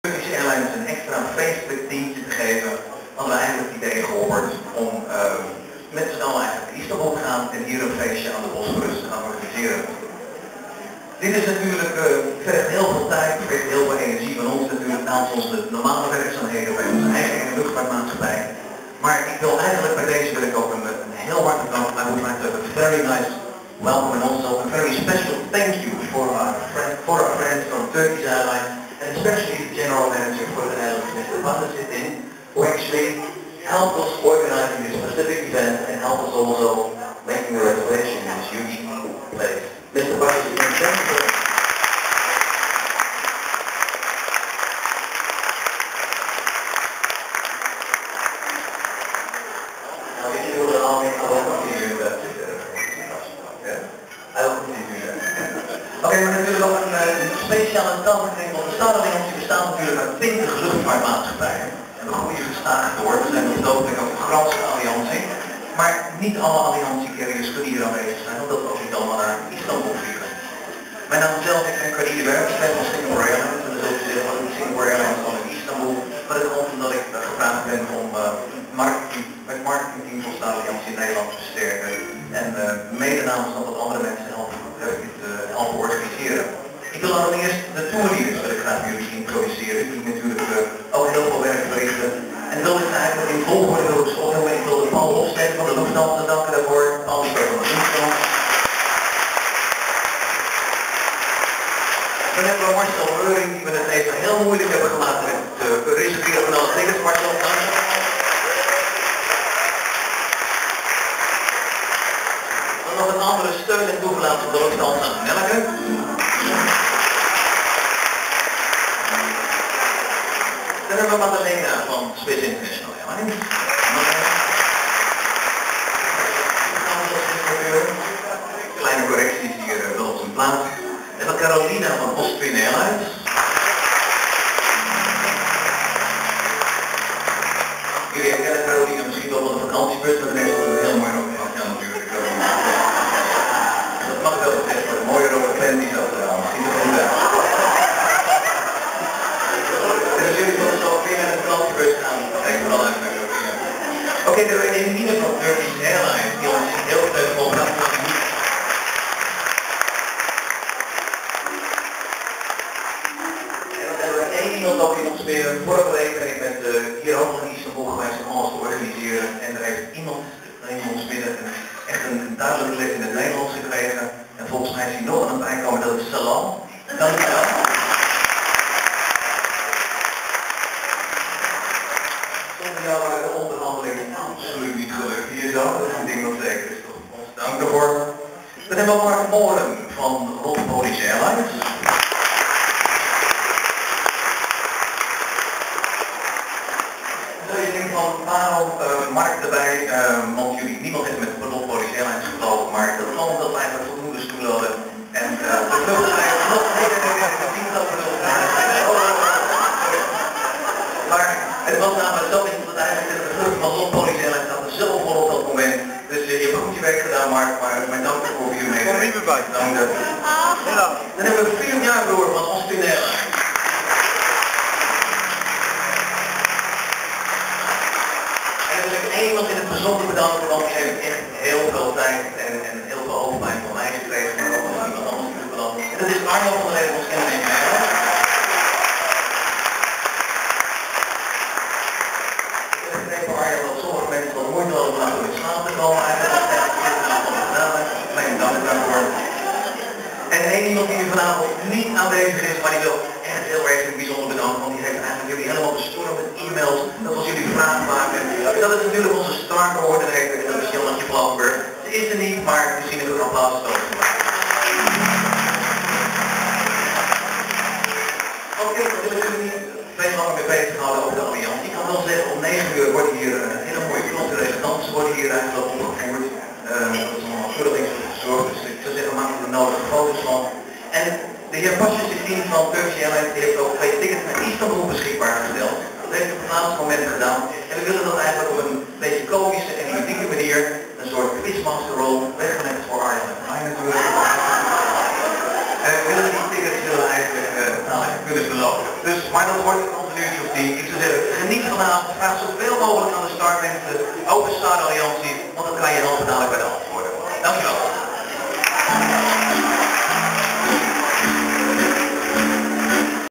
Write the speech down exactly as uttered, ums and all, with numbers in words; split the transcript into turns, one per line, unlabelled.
Turkish Airlines een extra feestelijk dienstje te geven, hadden we eigenlijk het idee gehoord om uh, met z'n allen eigenlijk naar Istanbul te gaan en hier een feestje aan de Bosporus te gaan organiseren. Dit is natuurlijk, uh, vergt heel veel tijd, vergt heel veel energie van ons natuurlijk naast onze normale werkzaamheden bij onze eigen luchtvaartmaatschappij. Maar ik wil eigenlijk bij deze wil ik ook een, een heel hartelijk dank. I would like to have a very nice welcome and also a very special thank you for our friends, for our friends from Turkish Airlines, and especially the general manager for the Netherlands, Mister Bannesitin, who actually helped us organizing this specific event and helped us also making the reservation in this huge place. Mister Bannesitin, thank you. Oké, okay, maar natuurlijk ook een, een speciale kanttekening, want de Staat-Alliantie bestaat natuurlijk uit twintig luchtvaartmaatschappijen. En we groeien gestaag door, we zijn nog dodelijk ook de grootste alliantie. Maar niet alle alliantiecarriers kunnen hier aanwezig zijn, omdat we ook niet allemaal naar Istanbul vliegen. Mijn naam zelf, ik ben Cardiede Werk, ik ben van Singapore Airlines, en dat is ook van Singapore Airlines van in Istanbul. Maar dat komt omdat ik uh, gevraagd ben om uh, marketing, het marketingteam van de Staat-Alliantie in Nederland te versterken. En uh, mede namens nog wat andere mensen helpen, heb ik dit uh, helpen organiseren. Ik wil allereerst de tourleaders wil ik graag bij jullie introduceren, die natuurlijk uh, ook heel veel werk verrichten. En wil ik eigenlijk in volgorde wil ik ze opnemen. Ik wil de Paul Hofstede van de Lufthansa danken daarvoor, Paul Hofstede van de Lufthansa. Dan hebben we Marcel Reuring, die we het even heel moeilijk hebben gemaakt met het uh, reserveren van alle tickets. Marcel, dank je. Dan nog een andere steun en toegelaten van de Lufthansa Nelke. Dan hebben we Madalena van Swiss International Airlines. Kleine correcties hier uh, wel op zijn plaats. En van Carolina van Austrian Airlines. Jullie herkennen Carolina misschien wel van de vakantiebus, maar dan heeft ze een heel mooi rode pak. Ja, natuurlijk. Dat mag wel gezegd worden. Mooie rode klem die zat er aan. Misschien nog goed uit. En dus jullie zullen zo weer met de vakantiebus gaan. Kijk vooral uit naar Carolina. Oké, okay, de Eline van Turkish Airlines, die ons heel leuk volgt. Iemand ook in ons weer vorige week ben ik met uh, hier ook in Istanbul geweest om alles te organiseren en er heeft iemand in ons midden een, echt een duidelijk les in het Nederlands gekregen en volgens mij is hij nog aan het bijkomen, dat is salam. Dankjewel. Zonder jou waren de onderhandelingen absoluut niet gelukt hier zo, dat is een ding nog zeker is toch ons dank daarvoor. Dan hebben we Mark Moren van Turkish Airlines. Van waarom uh, Mark erbij, uh, want jullie, niemand heeft met de Turkish Airlines gevlogen, maar dat kwam dat we eigenlijk voldoende stoelen hadden. En uh, de vluchtelijn nog nee, nee, nee, nee, niet dat we maar het was namelijk zo dat het eigenlijk in de vlucht van Turkish Airlines zat er zelf voor op dat moment. Dus uh, je hebt goed je werk gedaan, Mark, maar mijn dank voor jullie mee. Kom niet meer bij. Dank je. Dan hebben we vier jaar broer van Austrian Airlines. Iemand in het bijzonder bedanken, want die heeft echt heel veel tijd en, en heel veel overheid van mij gekregen, maar ook van iemand anders natuurlijk bedankt. En dat is Arno van de Nederlands Kennemerk. Ik heb begrepen, Arno, dat sommige mensen wat moeite hadden om in slaap te komen. Eigenlijk is het mijn dank daarvoor. En één iemand die hier vanavond niet aanwezig is, maar die wil echt heel erg bijzonder bedankt, want die heeft eigenlijk jullie helemaal bestormd met e-mails, dat was jullie vragen maken. Dat is natuurlijk onze star coördinator, en dat is Jannetje Vlakenburg. Ze is er niet, maar misschien heb ik een applaus gestoken. Oké, dan wil ik jullie niet veel langer mee bezig houden over de alliantie. Ik kan wel zeggen, om negen uur worden hier uh, hele mooie culturele dansen worden hier eigenlijk opgevoerd. Uh, dat is allemaal keurig gezorgd, dus ik zou zeggen, maak er de nodige foto's van. En de heer Pasjesdien van Turkish Airlines heeft ook twee tickets naar Istanbul beschikbaar gesteld. Dat heeft hij op het laatste moment gedaan. En we willen dat eigenlijk op een beetje komische en ludieke manier, een soort quizmasterrol, weggelegd voor Arjan en mij natuurlijk. En we willen die tickets willen eigenlijk uh, nou, kunnen beloven. Dus, maar dat wordt een uurtje of tien. Ik zou zeggen, geniet vanavond, vraag zoveel mogelijk aan de startmensen over Star Alliantie, want dat kan je helpen.